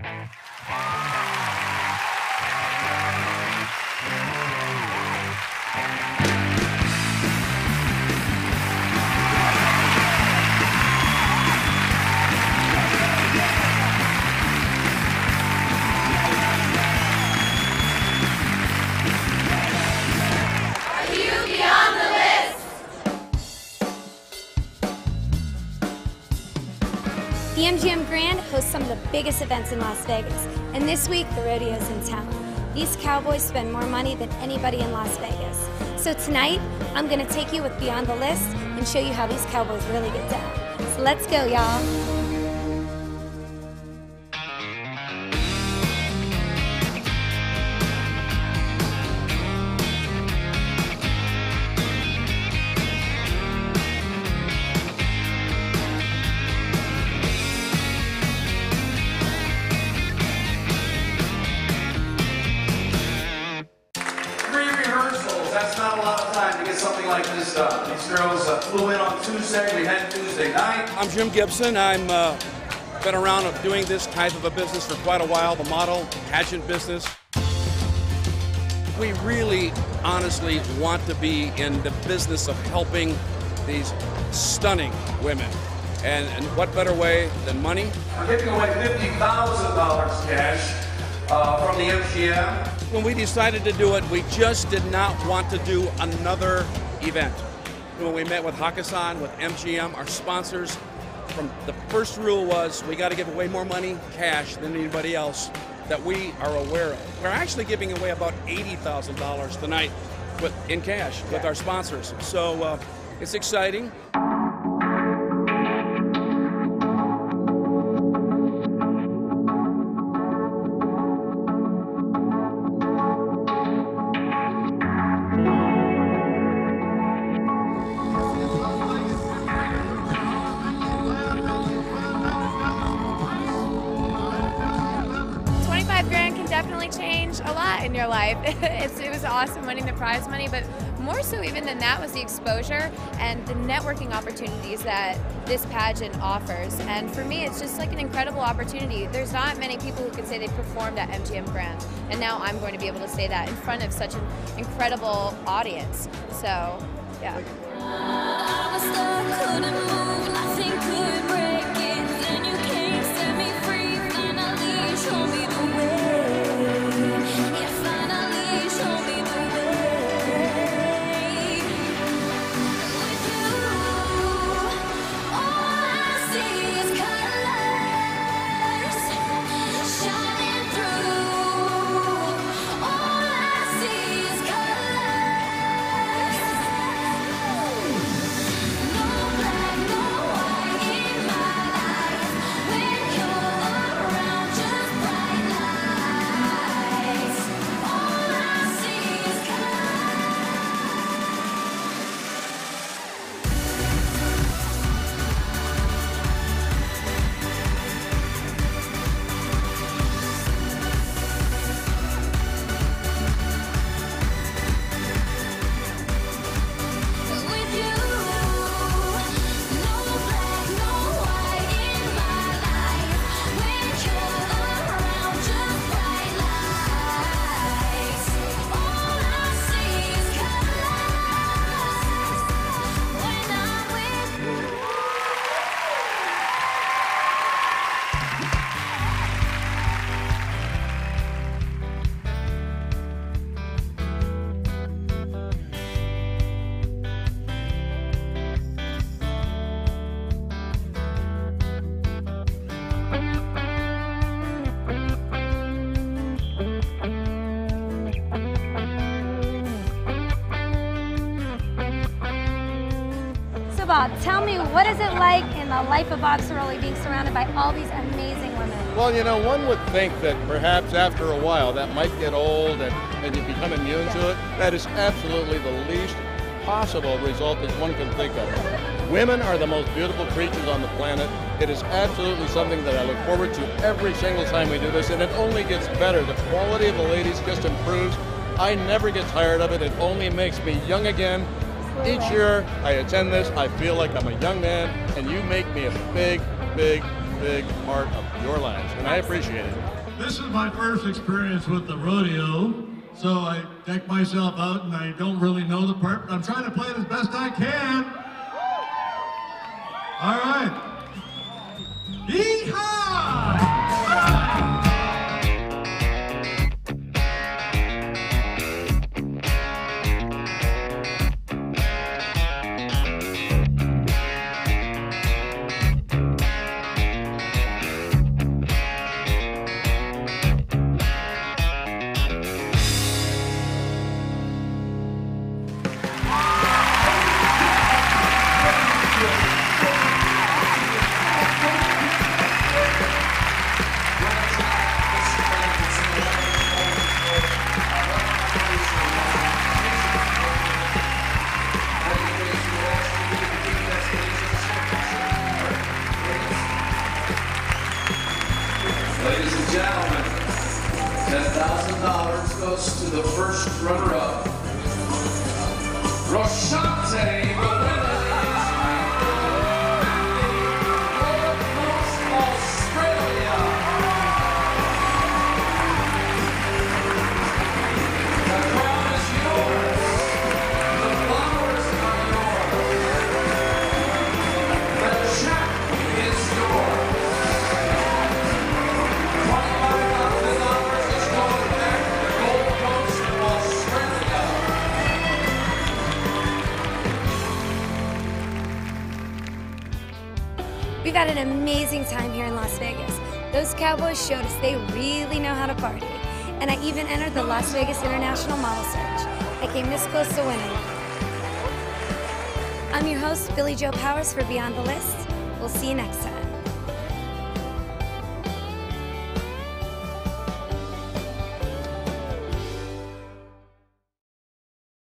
The MGM Grand hosts some of the biggest events in Las Vegas, and this week the rodeo's in town. These cowboys spend more money than anybody in Las Vegas. So tonight, I'm going to take you with Beyond the List and show you how these cowboys really get down. So let's go, y'all. 3 rehearsals, that's not a lot of time to get something like this done. These girls flew in on Tuesday, we had Tuesday night. I'm Jim Gibson. I'm been around doing this type of a business for quite a while, the model, pageant business. We really, honestly want to be in the business of helping these stunning women. And what better way than money? We're giving away $50,000 cash from the MGM. When we decided to do it, we just did not want to do another event. When we met with Hakkasan, with MGM, our sponsors, from the first rule was we got to give away more money, cash, than anybody else that we are aware of. We're actually giving away about $80,000 tonight in cash with our sponsors. So it's exciting. $25,000 can definitely change a lot in your life. It was awesome winning the prize money, but more so even than that was the exposure and the networking opportunities that this pageant offers. And for me, it's just like an incredible opportunity. There's not many people who can say they performed at MGM Grand, and now I'm going to be able to say that in front of such an incredible audience. So, yeah. Bob, tell me, what is it like in the life of Bob Saroli being surrounded by all these amazing women? Well, you know, one would think that perhaps after a while that might get old and you become immune to it. That is absolutely the least possible result that one can think of. Women are the most beautiful creatures on the planet. It is absolutely something that I look forward to every single time we do this, and it only gets better. The quality of the ladies just improves. I never get tired of it. It only makes me young again. Each year I attend this, I feel like I'm a young man, and you make me a big, big, big part of your lives, and I appreciate it. This is my first experience with the rodeo, so I deck myself out and I don't really know the part, but I'm trying to play it as best I can. All right. Yeehaw! Ladies and gentlemen, $10,000 goes to the first runner-up. Roshante, the winner is Gold Coast, Australia. The crown is yours. The flowers are yours. The check is yours. We've had an amazing time here in Las Vegas. Those Cowboys showed us they really know how to party. And I even entered the Las Vegas International Model Search. I came this close to winning. I'm your host, Billy Joe Powers for Beyond the List. We'll see you next time.